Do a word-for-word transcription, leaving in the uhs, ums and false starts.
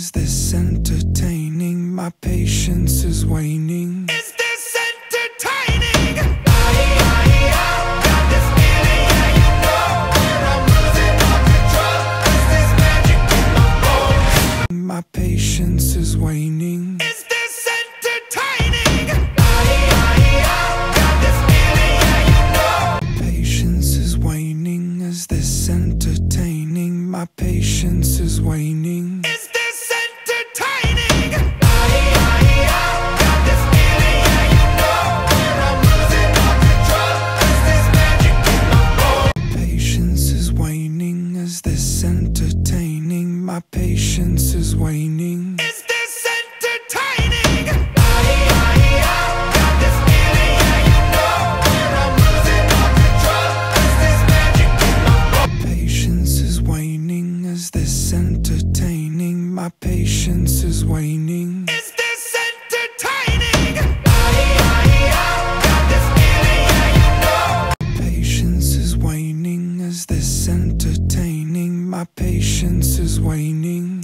Is this entertaining? My patience is waning. Is this entertaining? Got this feeling, yeah, you know that I'm losing all control. Is this magic in my bones? My patience is waning. Is this entertaining? Got this feeling, yeah, you know. Patience is waning. Is this entertaining? My patience is waning. Is this entertaining? Got this feeling, yeah, you know that I'm losing all control. Is this magic in my bones? Patience is waning. Is this entertaining? My patience is waning. Is this entertaining? Got this feeling, yeah, you know that I'm losing all control. Is this magic in my bones? Patience is waning. Is this entertaining? My patience is waning. Is this entertaining? Got this feeling, yeah, you know. Patience is waning. Is this entertaining? My patience is waning.